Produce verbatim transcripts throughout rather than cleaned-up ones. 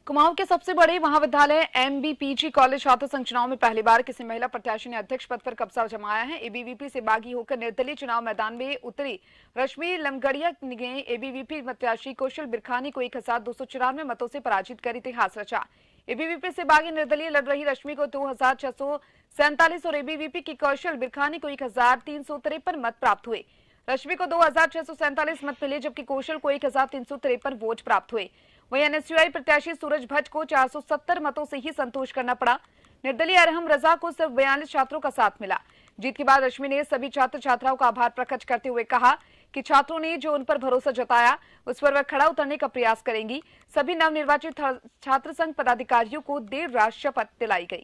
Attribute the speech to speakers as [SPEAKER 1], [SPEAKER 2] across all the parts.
[SPEAKER 1] कुमाऊं के सबसे बड़े महाविद्यालय एमबीपीजी कॉलेज छात्र संघ चुनाव में पहली बार किसी महिला प्रत्याशी ने अध्यक्ष पद पर कब्जा जमाया है। एबीवीपी से बागी होकर निर्दलीय चुनाव मैदान में उतरी रश्मि लमगड़िया ने एबीवीपी प्रत्याशी कौशल बिरखानी को एक हजार दो सौ चौरानवे मतों से पराजित कर इतिहास रचा। एबीवीपी से बागी निर्दलीय लड़ रही रश्मि को दो हजार छह सौ सैंतालीस और एबीवीपी की कौशल बिरखानी को एक हजार तीन सौ तिरपन मत प्राप्त हुए। रश्मि को दो हजार छह सौ सैंतालीस मत मिले जबकि कौशल को एक हजार तीन सौ तिरपन वोट प्राप्त हुए। वहीं एनएसयूआई प्रत्याशी सूरज भट्ट को चार सौ सत्तर मतों से ही संतोष करना पड़ा। निर्दलीय अरहम रजा को सिर्फ बयालीस छात्रों का साथ मिला। जीत के बाद रश्मि ने सभी छात्र छात्राओं का आभार प्रकट करते हुए कहा कि छात्रों ने जो उन पर भरोसा जताया उस पर वह खड़ा उतरने का प्रयास करेंगी। सभी नवनिर्वाचित छात्र संघ पदाधिकारियों को देर रात शपथ दिलाई गई।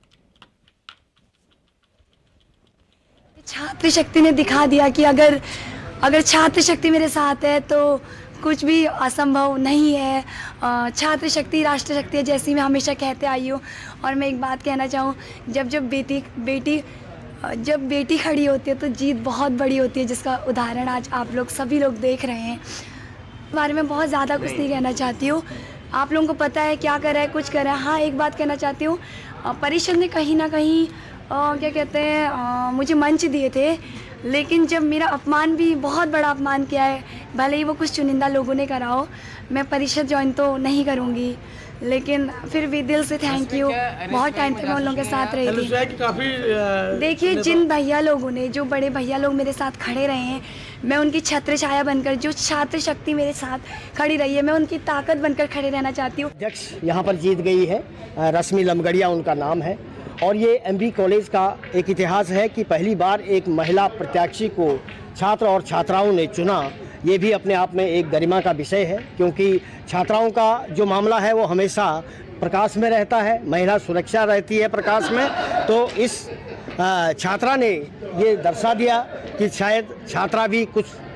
[SPEAKER 2] छात्र शक्ति ने दिखा दिया कि अगर अगर छात्र शक्ति मेरे साथ है तो कुछ भी असंभव नहीं है। छात्र शक्ति राष्ट्र शक्ति है, जैसी मैं हमेशा कहते आई हूँ। और मैं एक बात कहना चाहूँ, जब जब बेटी बेटी जब बेटी खड़ी होती है तो जीत बहुत बड़ी होती है, जिसका उदाहरण आज आप लोग सभी लोग देख रहे हैं। इस बारे में बहुत ज़्यादा कुछ नहीं कहना चाहती हूँ। आप लोगों को पता है क्या करा है, कुछ करा है। हाँ, एक बात कहना चाहती हूँ, परिषद ने कहीं ना कहीं आ, क्या कहते हैं आ, मुझे मंच दिए थे, लेकिन जब मेरा अपमान भी बहुत बड़ा अपमान किया है, भले ही वो कुछ चुनिंदा लोगों ने करा हो। मैं परिषद ज्वाइन तो नहीं करूँगी, लेकिन फिर भी दिल से थैंक यू। बहुत टाइम तक मैं उन लोगों के साथ रही थी। देखिए, जिन भैया लोगों ने, जो बड़े भैया लोग मेरे साथ खड़े रहे हैं, मैं उनकी छत्र छाया बनकर, जो छात्र शक्ति मेरे साथ खड़ी रही है, मैं उनकी ताकत बनकर खड़े रहना चाहती हूँ।
[SPEAKER 3] अध्यक्ष यहाँ पर जीत गई है, रश्मि लमगड़िया उनका नाम है। और ये एमबी कॉलेज का एक इतिहास है कि पहली बार एक महिला प्रत्याशी को छात्र और छात्राओं ने चुना। ये भी अपने आप में एक गरिमा का विषय है, क्योंकि छात्राओं का जो मामला है वो हमेशा प्रकाश में रहता है, महिला सुरक्षा रहती है प्रकाश में। तो इस छात्रा ने ये दर्शा दिया कि शायद छात्रा भी कुछ